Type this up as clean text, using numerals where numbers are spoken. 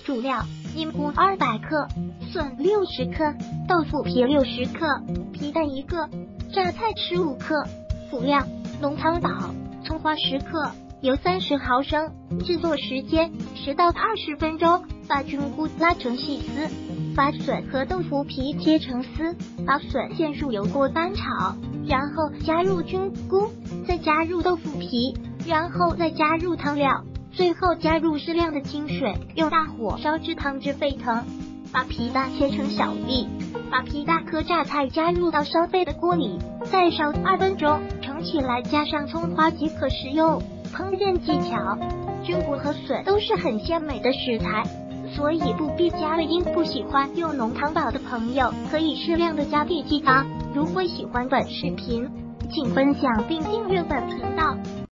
主料：银菇200克，笋60克，豆腐皮60克，皮蛋1个，榨菜15克。辅料：浓汤宝，葱花10克，油30毫升。制作时间10到20分钟。把菌菇拉成细丝，把笋和豆腐皮切成丝，把笋陷入油锅翻炒，然后加入菌菇，再加入豆腐皮，然后再加入汤料，最后加入适量的清水，用大火烧至汤汁沸腾。把皮蛋切成小粒，把皮蛋和榨菜加入到烧沸的锅里，再烧2分钟，盛起来加上葱花即可食用。烹饪技巧：菌菇和笋都是很鲜美的食材，所以不必加味精。不喜欢用浓汤宝的朋友，可以适量的加地鸡汤。如果喜欢本视频，请分享并订阅本频道。